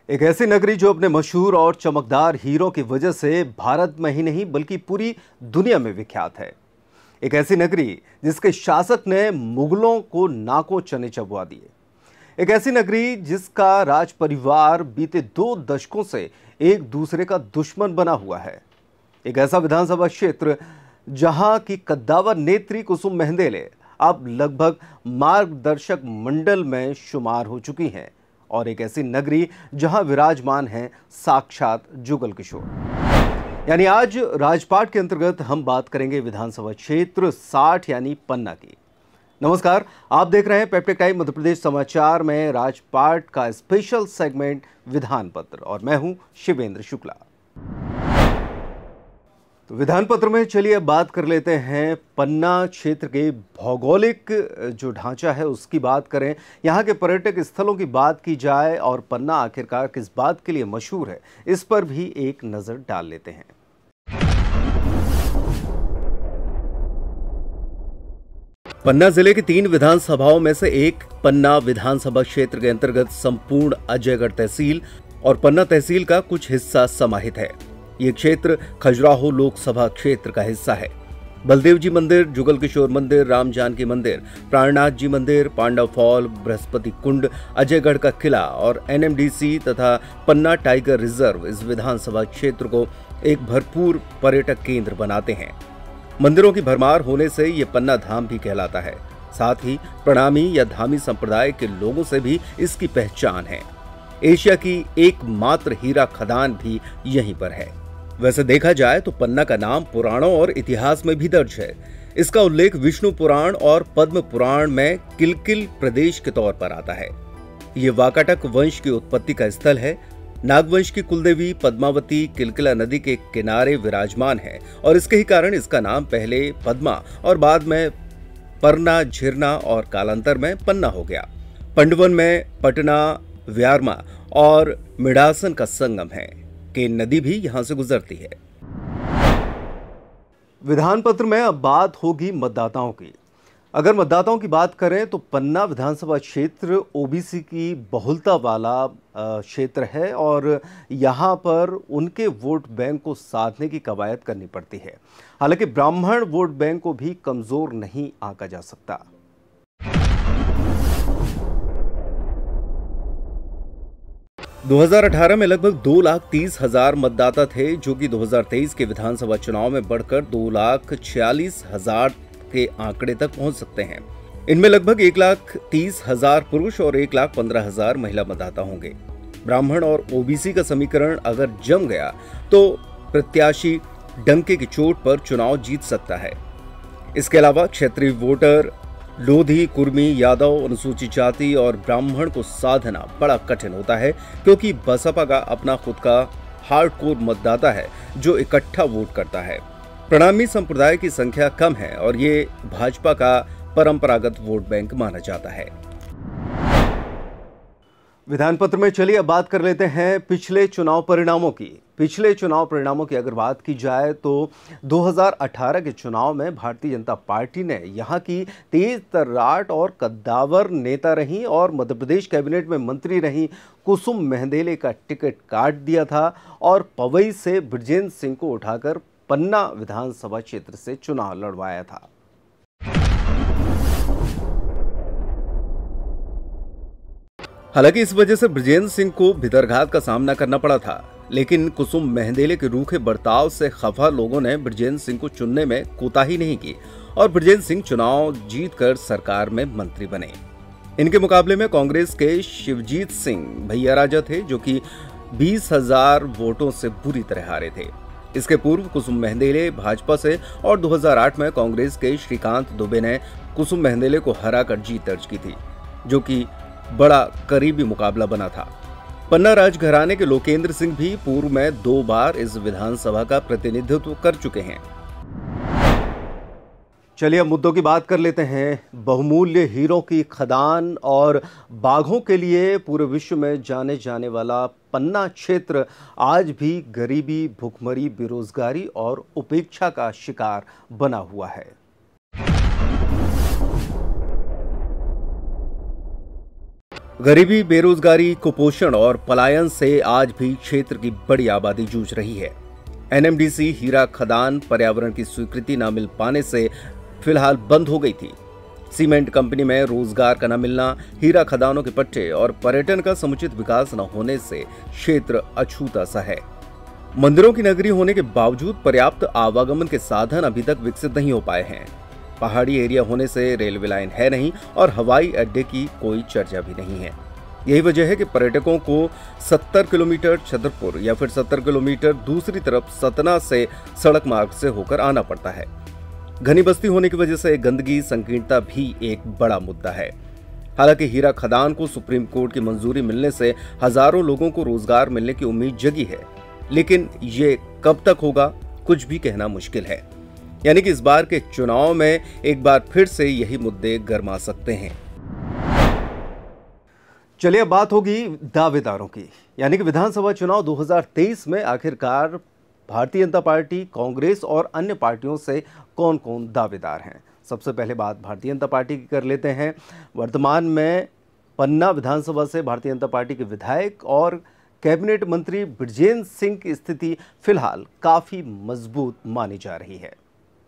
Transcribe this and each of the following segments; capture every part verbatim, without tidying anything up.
एक ऐसी नगरी जो अपने मशहूर और चमकदार हीरों की वजह से भारत में ही नहीं बल्कि पूरी दुनिया में विख्यात है। एक ऐसी नगरी जिसके शासक ने मुगलों को नाकों चने चबवा दिए। एक ऐसी नगरी जिसका राज परिवार बीते दो दशकों से एक दूसरे का दुश्मन बना हुआ है। एक ऐसा विधानसभा क्षेत्र जहां की कद्दावर नेत्री कुसुम मेहंदेले अब लगभग मार्गदर्शक मंडल में शुमार हो चुकी हैं और एक ऐसी नगरी जहां विराजमान हैं साक्षात जुगल किशोर। यानी आज राजपाट के अंतर्गत हम बात करेंगे विधानसभा क्षेत्र साठ यानी पन्ना की। नमस्कार, आप देख रहे हैं पेप्टिक टाइम मध्य प्रदेश समाचार में राजपाट का स्पेशल सेगमेंट विधान पत्र और मैं हूं शिवेंद्र शुक्ला। तो विधान पत्र में चलिए अब बात कर लेते हैं पन्ना क्षेत्र के भौगोलिक जो ढांचा है उसकी बात करें, यहाँ के पर्यटक स्थलों की बात की जाए और पन्ना आखिरकार किस बात के लिए मशहूर है इस पर भी एक नजर डाल लेते हैं। पन्ना जिले की तीन विधानसभाओं में से एक पन्ना विधानसभा क्षेत्र के अंतर्गत संपूर्ण अजयगढ़ तहसील और पन्ना तहसील का कुछ हिस्सा समाहित है। ये क्षेत्र खजुराहो लोकसभा क्षेत्र का हिस्सा है। बलदेव जी मंदिर, जुगल किशोर मंदिर, राम जानकी मंदिर, प्राणनाथ जी मंदिर, पांडव फॉल, बृहस्पति कुंड, अजयगढ़ का किला और एन एम डी सी तथा पन्ना टाइगर रिजर्व इस विधानसभा क्षेत्र को एक भरपूर पर्यटक केंद्र बनाते हैं। मंदिरों की भरमार होने से ये पन्ना धाम भी कहलाता है। साथ ही प्रणामी या धामी संप्रदाय के लोगों से भी इसकी पहचान है। एशिया की एकमात्र हीरा खदान भी यहीं पर है। वैसे देखा जाए तो पन्ना का नाम पुराणों और इतिहास में भी दर्ज है। इसका उल्लेख विष्णु पुराण और पद्म पुराण में किलकिल प्रदेश के तौर पर आता है। ये वाकाटक वंश की उत्पत्ति का स्थल है। नागवंश की कुलदेवी पद्मावती किलकिला नदी के किनारे विराजमान है और इसके ही कारण इसका नाम पहले पद्मा और बाद में परना, झिरना और कालांतर में पन्ना हो गया। पंडवन में पटना, व्यारमा और मिडासन का संगम है। केन नदी भी यहां से गुजरती है। विधान पत्र में अब बात होगी मतदाताओं की। अगर मतदाताओं की बात करें तो पन्ना विधानसभा क्षेत्र ओ बी सी की बहुलता वाला क्षेत्र है और यहां पर उनके वोट बैंक को साधने की कवायद करनी पड़ती है। हालांकि ब्राह्मण वोट बैंक को भी कमजोर नहीं आंका जा सकता। दो हज़ार अठारह में लगभग दो लाख तीस हजार मतदाता थे, जो कि दो हज़ार तेईस के विधानसभा चुनाव में बढ़कर दो लाख छियालीस हजार के आंकड़े तक पहुंच सकते हैं। इनमें लगभग एक लाख तीस हजार पुरुष और एक लाख पंद्रह हजार महिला मतदाता होंगे। ब्राह्मण और ओ बी सी का समीकरण अगर जम गया तो प्रत्याशी डंके की चोट पर चुनाव जीत सकता है। इसके अलावा क्षेत्रीय वोटर लोधी, कुर्मी, यादव, अनुसूचित जाति और ब्राह्मण को साधना बड़ा कठिन होता है, क्योंकि बसपा का अपना खुद का हार्डकोर मतदाता है जो इकट्ठा वोट करता है। प्रणामी संप्रदाय की संख्या कम है और ये भाजपा का परंपरागत वोट बैंक माना जाता है। विधान पत्र में चलिए अब बात कर लेते हैं पिछले चुनाव परिणामों की। पिछले चुनाव परिणामों की अगर बात की जाए तो दो हज़ार अठारह के चुनाव में भारतीय जनता पार्टी ने यहां की तेज तर्राट और कद्दावर नेता रही और मध्य प्रदेश कैबिनेट में मंत्री रही कुसुम मेहंदेले का टिकट काट दिया था और पवई से बृजेंद्र सिंह को उठाकर पन्ना विधानसभा क्षेत्र से चुनाव लड़वाया था। हालांकि इस वजह से बृजेंद्र सिंह को भितरघात का सामना करना पड़ा था, लेकिन कुसुम मेहंदेले के रूखे बर्ताव से खफा लोगों ने बृजेंद्र सिंह को चुनने में कोताही नहीं की और बृजेंद्र सिंह चुनाव जीतकर सरकार में मंत्री बने। इनके मुकाबले में कांग्रेस के शिवजीत सिंह भैया राजा थे, जो कि बीस हजार वोटों से बुरी तरह हारे थे। इसके पूर्व कुसुम मेहंदेले भाजपा से और दो हज़ार आठ में कांग्रेस के श्रीकांत दुबे ने कुसुम मेहंदेले को हराकर जीत दर्ज की थी, जो कि बड़ा करीबी मुकाबला बना था। पन्ना राजघराने के लोकेंद्र सिंह भी पूर्व में दो बार इस विधानसभा का प्रतिनिधित्व कर चुके हैं। चलिए अब मुद्दों की बात कर लेते हैं। बहुमूल्य हीरों की खदान और बाघों के लिए पूरे विश्व में जाने जाने वाला पन्ना क्षेत्र आज भी गरीबी, भुखमरी, बेरोजगारी और उपेक्षा का शिकार बना हुआ है। गरीबी, बेरोजगारी, कुपोषण और पलायन से आज भी क्षेत्र की बड़ी आबादी जूझ रही है। एन एम डी सी हीरा खदान पर्यावरण की स्वीकृति न मिल पाने से फिलहाल बंद हो गई थी। सीमेंट कंपनी में रोजगार का न मिलना, हीरा खदानों के पट्टे और पर्यटन का समुचित विकास न होने से क्षेत्र अछूता सा है। मंदिरों की नगरी होने के बावजूद पर्याप्त आवागमन के साधन अभी तक विकसित नहीं हो पाए हैं। पहाड़ी एरिया होने से रेलवे लाइन है नहीं और हवाई अड्डे की कोई चर्चा भी नहीं है। यही वजह है कि पर्यटकों को सत्तर किलोमीटर छतरपुर या फिर सत्तर किलोमीटर दूसरी तरफ सतना से सड़क मार्ग से होकर आना पड़ता है। घनी बस्ती होने की वजह से गंदगी, संकीर्णता भी एक बड़ा मुद्दा है। हालांकि हीरा खदान को सुप्रीम कोर्ट की मंजूरी मिलने से हजारों लोगों को रोजगार मिलने की उम्मीद जगी है, लेकिन ये कब तक होगा कुछ भी कहना मुश्किल है। यानी कि इस बार के चुनाव में एक बार फिर से यही मुद्दे गरमा सकते हैं। चलिए अब बात होगी दावेदारों की, यानी कि विधानसभा चुनाव दो हज़ार तेईस में आखिरकार भारतीय जनता पार्टी, कांग्रेस और अन्य पार्टियों से कौन कौन दावेदार हैं। सबसे पहले बात भारतीय जनता पार्टी की कर लेते हैं। वर्तमान में पन्ना विधानसभा से भारतीय जनता पार्टी के विधायक और कैबिनेट मंत्री बृजेंद्र सिंह की स्थिति फिलहाल काफी मजबूत मानी जा रही है।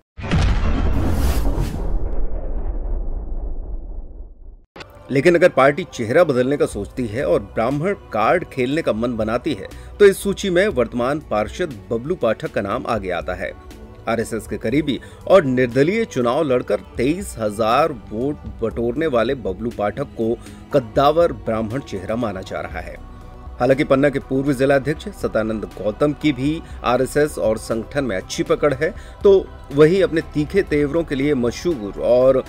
लेकिन अगर पार्टी चेहरा बदलने का सोचती है और ब्राह्मण कार्ड खेलने का मन बनाती है तो इस सूची में वर्तमान पार्षद बबलू पाठक का नाम आगे आता है। आर एस एस के करीबी और निर्दलीय चुनाव लड़कर तेईस हजार वोट बटोरने वाले बबलू पाठक को कद्दावर ब्राह्मण चेहरा माना जा रहा है। हालांकि पन्ना के पूर्व जिलाध्यक्ष सतानंद गौतम की भी आर एस एस और संगठन में अच्छी पकड़ है, तो वही अपने तीखे तेवरों के लिए मशहूर और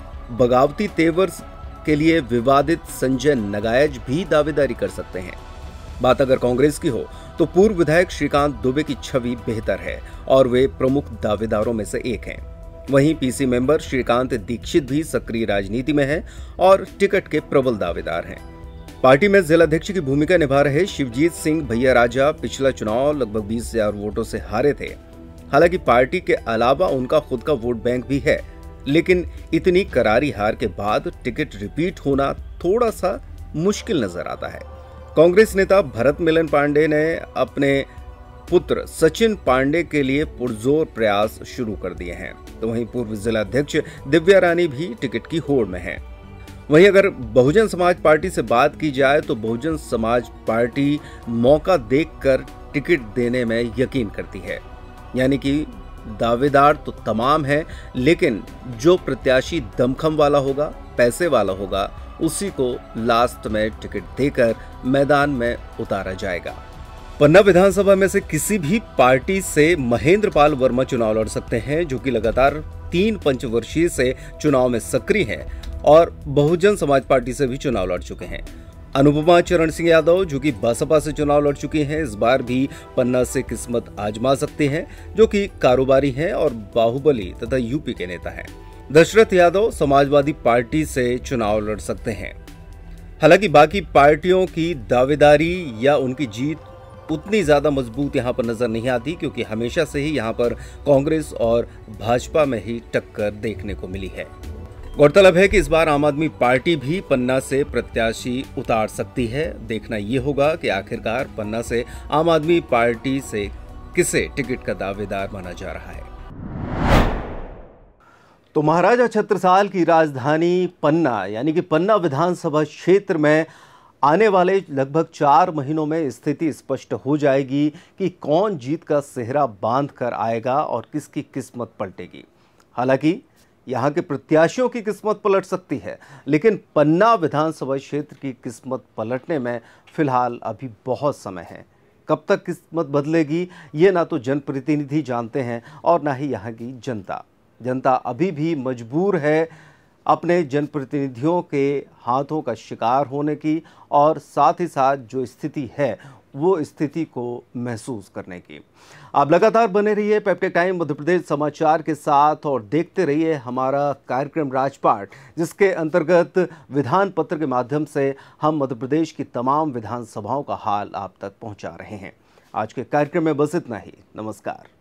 बगावती तेवर के लिए विवादित संजय नगायज भी दावेदारी कर सकते हैं। बात अगर कांग्रेस की हो तो पूर्व विधायक श्रीकांत दुबे की छवि बेहतर है और वे प्रमुख दावेदारों में से एक हैं। वहीं पीसी मेंबर श्रीकांत दीक्षित भी सक्रिय राजनीति में हैं और टिकट के प्रबल दावेदार हैं। पार्टी में जिलाध्यक्ष की भूमिका निभा रहे शिवजीत सिंह भैया राजा पिछला चुनाव लगभग बीस हजार वोटों से हारे थे। हालांकि पार्टी के अलावा उनका खुद का वोट बैंक भी है, लेकिन इतनी करारी हार के बाद टिकट रिपीट होना थोड़ा सा मुश्किल नजर आता है। कांग्रेस नेता भरत मिलन पांडे ने अपने पुत्र सचिन पांडे के लिए पुरजोर प्रयास शुरू कर दिए हैं, तो वहीं पूर्व जिलाध्यक्ष दिव्या रानी भी टिकट की होड़ में हैं। वहीं अगर बहुजन समाज पार्टी से बात की जाए तो बहुजन समाज पार्टी मौका देखकर टिकट देने में यकीन करती है। यानी कि दावेदार तो तमाम है, लेकिन जो प्रत्याशी दमखम वाला होगा, पैसे वाला होगा, उसी को लास्ट में टिकट देकर मैदान में उतारा जाएगा। पन्ना विधानसभा में से किसी भी पार्टी से महेंद्र पाल वर्मा चुनाव लड़ सकते हैं, जो कि लगातार तीन पंचवर्षीय से चुनाव में सक्रिय हैं और बहुजन समाज पार्टी से भी चुनाव लड़ चुके हैं। अनुपमा चरण सिंह यादव, जो कि बसपा से चुनाव लड़ चुकी हैं, इस बार भी पन्ना से किस्मत आजमा सकते हैं, जो कि कारोबारी हैं और बाहुबली तथा यूपी के नेता हैं। दशरथ यादव समाजवादी पार्टी से चुनाव लड़ सकते हैं। हालांकि बाकी पार्टियों की दावेदारी या उनकी जीत उतनी ज्यादा मजबूत यहां पर नजर नहीं आती, क्योंकि हमेशा से ही यहां पर कांग्रेस और भाजपा में ही टक्कर देखने को मिली है। गौरतलब है कि इस बार आम आदमी पार्टी भी पन्ना से प्रत्याशी उतार सकती है। देखना यह होगा कि आखिरकार पन्ना से आम आदमी पार्टी से किसे टिकट का दावेदार माना जा रहा है। तो महाराजा छत्रसाल की राजधानी पन्ना यानी कि पन्ना विधानसभा क्षेत्र में आने वाले लगभग चार महीनों में स्थिति स्पष्ट हो जाएगी कि कौन जीत का सेहरा बांध कर आएगा और किसकी किस्मत पलटेगी। हालांकि यहाँ के प्रत्याशियों की किस्मत पलट सकती है, लेकिन पन्ना विधानसभा क्षेत्र की किस्मत पलटने में फिलहाल अभी बहुत समय है। कब तक किस्मत बदलेगी ये ना तो जनप्रतिनिधि जानते हैं और ना ही यहाँ की जनता। जनता अभी भी मजबूर है अपने जनप्रतिनिधियों के हाथों का शिकार होने की और साथ ही साथ जो स्थिति है वो स्थिति को महसूस करने की। आप लगातार बने रहिए पेप्टेक टाइम मध्य प्रदेश समाचार के साथ और देखते रहिए हमारा कार्यक्रम राजपाट, जिसके अंतर्गत विधान पत्र के माध्यम से हम मध्य प्रदेश की तमाम विधानसभाओं का हाल आप तक पहुंचा रहे हैं। आज के कार्यक्रम में बस इतना ही। नमस्कार।